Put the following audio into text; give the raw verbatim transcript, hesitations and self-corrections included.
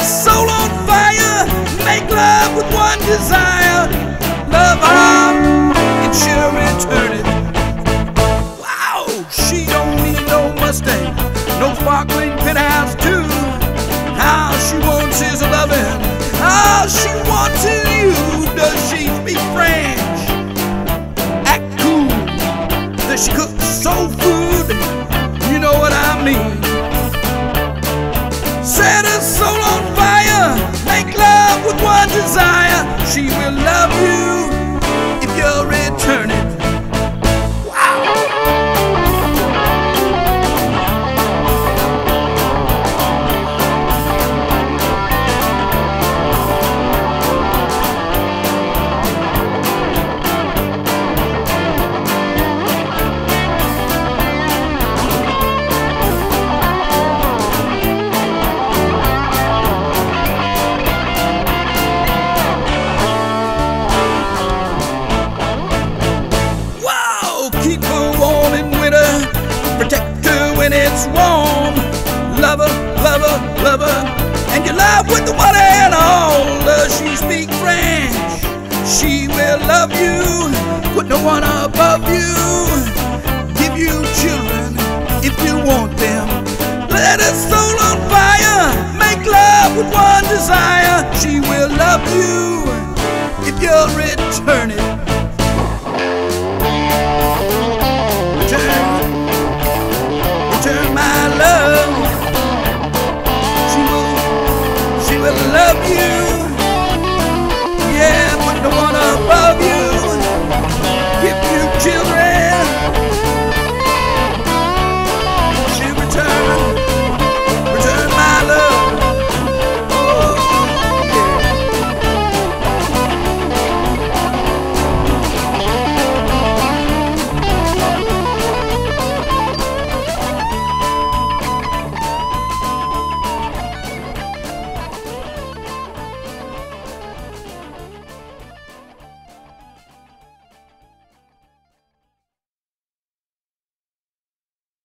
soul on fire, make love with one desire. Love her and she'll return it. Wow, she don't need no Mustang, no sparkling penthouse too. All she wants is a loving, all she wants is you. Does she speak French? Act cool. Does she cook soul food? You know what I mean. Set her soul on fire, make love with one desire. She will love you if you'll return it. Keep her warm in winter, protect her when it's warm. Love her, love her, love her, and you love with the one and all. Does she speak French? She will love you, put no one above you. Give you children if you want them. Let her soul on fire, make love with one desire. She will love you if you'll return it.